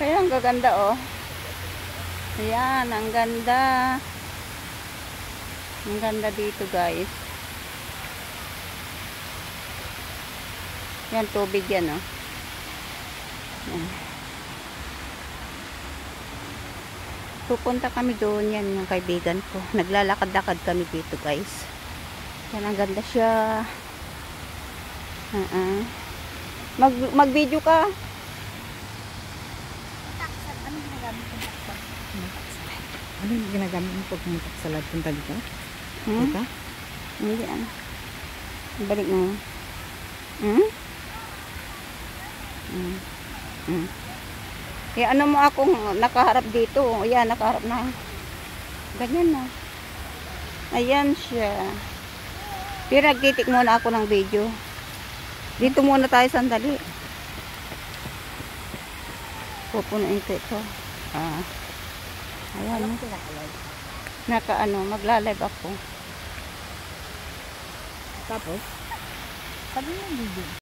Kaya ang gaganda oh. Ayan, ang ganda. Ang ganda dito guys. Yan, tubig yan oh. Yan. Pupunta kami doon, yan yung kaibigan ko. Naglalakad-lakad kami dito guys. Yan, ang ganda siya. Mag-video ka. Ano yung ginagamit mo pag pumunta sa lab? Punta dito? Dito? Hindi ano. Balik mo. Eh, ano mo akong nakaharap dito. Ayan, nakaharap na. Ganyan na. Ayan siya. Pero nagtitik muna ako ng video. Dito muna tayo sandali. Pupunuin ko ito. Ayan. Magla-live ako. Tapos? Sabi mo video.